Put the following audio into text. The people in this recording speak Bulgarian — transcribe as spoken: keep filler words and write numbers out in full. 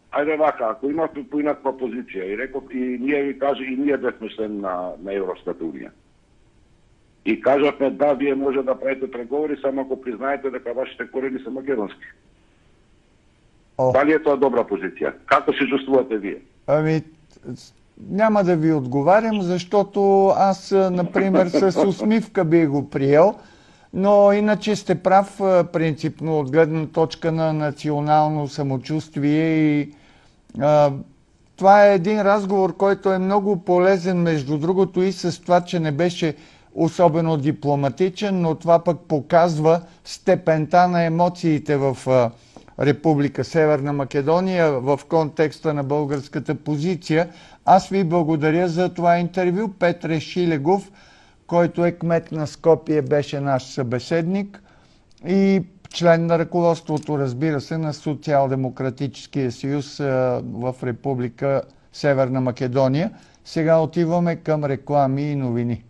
Ајде вака, ако имате поинаква позиција, и реков, и ние ви кажа, и ние бевме член на, на Европската унија. И кажавме, да, вие може да правите преговори, само ако признаете дека вашите корени се македонски. О. Дали е тоа добра позиција? Како се чувствувате вие? Ами, няма да ви отговарям, защото аз, например, с усмивка би го приел, но иначе сте прав принципно от гледна точка на национално самочувствие и а, това е един разговор, който е много полезен, между другото и с това, че не беше особено дипломатичен, но това пък показва степента на емоциите в а, Република Северна Македония в контекста на българската позиция. Аз ви благодаря за това интервю. Петре Шилегов, който е кмет на Скопие, беше наш събеседник и член на ръководството, разбира се, на Социал-демократическия съюз в Република Северна Македония. Сега отиваме към реклами и новини.